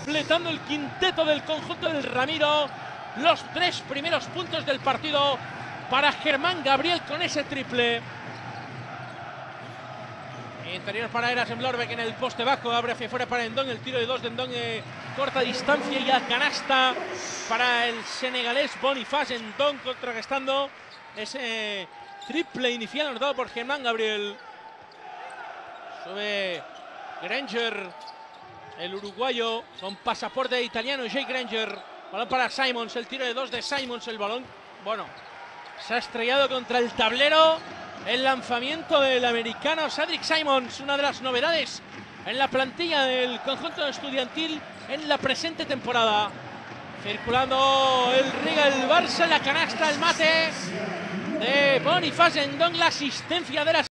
completando el quinteto del conjunto del Ramiro. Los 3 primeros puntos del partido para Germán Gabriel con ese triple. Interior para Eras Mlorbeck en el poste bajo, abre hacia fuera para Ndong, el tiro de 2 de Ndong, corta distancia y a canasta para el senegalés Boniface. Ndong contrarrestando ese triple inicial anotado por Germán Gabriel. Sube Granger, el uruguayo con pasaporte italiano, Jay Granger. Balón para Simons, el tiro de 2 de Simons, el balón, bueno, se ha estrellado contra el tablero. El lanzamiento del americano Cedric Simons, una de las novedades en la plantilla del conjunto estudiantil en la presente temporada. Circulando el Riga, el Barça, la canasta, el mate de Boniface Ndong, la asistencia de la